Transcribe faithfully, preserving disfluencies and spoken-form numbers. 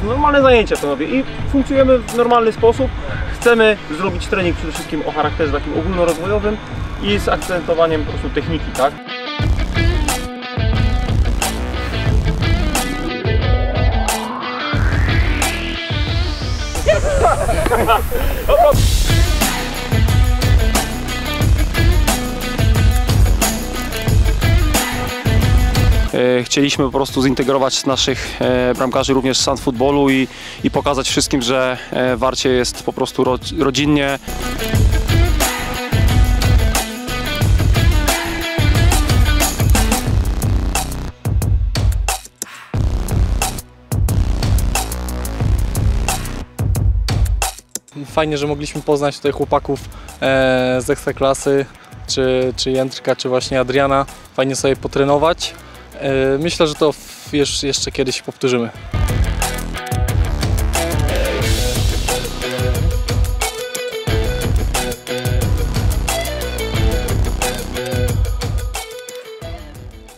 normalne zajęcia treningowe i funkcjonujemy w normalny sposób. Chcemy zrobić trening przede wszystkim o charakterze takim ogólnorozwojowym i z akcentowaniem po prostu techniki, tak? Chcieliśmy po prostu zintegrować naszych bramkarzy również w stan futbolu i, i pokazać wszystkim, że w Warcie jest po prostu ro, rodzinnie. Fajnie, że mogliśmy poznać tutaj chłopaków z Ekstraklasy, czy, czy Jędrka, czy właśnie Adriana. Fajnie sobie potrenować. Myślę, że to jeszcze kiedyś powtórzymy.